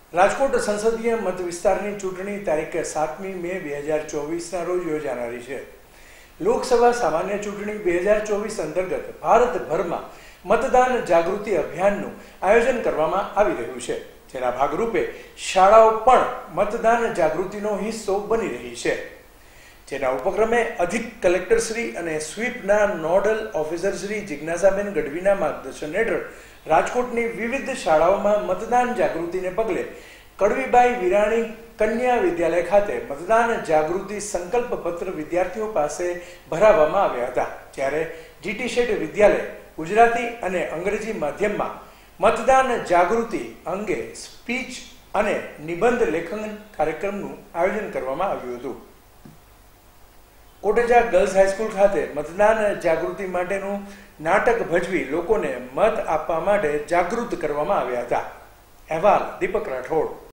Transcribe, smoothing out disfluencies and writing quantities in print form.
રાજકોટ સંસદીય મત વિસ્તારની ચૂંટણી તારીખ 7મી મે 2024ના રોજ યોજાનારી છે। લોકસભા સામાન્ય ચૂંટણી 2024 અંતર્ગત ભારતભરમાં મતદાન જાગૃતિ અભિયાનનું આયોજન કરવામાં આવી રહ્યું છે, જેના ભાગરૂપે શાળાઓ પણ મતદાન જાગૃતિનો હિસ્સો બની રહી છે। જેના ઉપક્રમે અધિક કલેક્ટર શ્રી અને સ્વીપના નોડલ ઓફિસર શ્રી જિજ્ઞાસાબેન ગઢવીના માર્ગદર્શન હેઠળ રાજકોટની વિવિધ શાળાઓમાં મતદાન જાગૃતિને પગલે કડવીબાઈ વિરાણી કન્યા વિદ્યાલય ખાતે મતદાન જાગૃતિ સંકલ્પ પત્ર વિદ્યાર્થીઓ પાસે ભરાવવામાં આવ્યા હતા, જ્યારે જીટી શેઠ વિદ્યાલય ગુજરાતી અને અંગ્રેજી માધ્યમમાં મતદાન જાગૃતિ અંગે સ્પીચ અને નિબંધ લેખન કાર્યક્રમનું આયોજન કરવામાં આવ્યું હતું। કોટેજા ગર્લ્સ હાઈસ્કૂલ ખાતે મતદાન જાગૃતિ માટેનું નાટક ભજવી લોકોને મત આપવા માટે જાગૃત કરવામાં આવ્યા હતા। અહેવાલ દીપક રાઠોડ।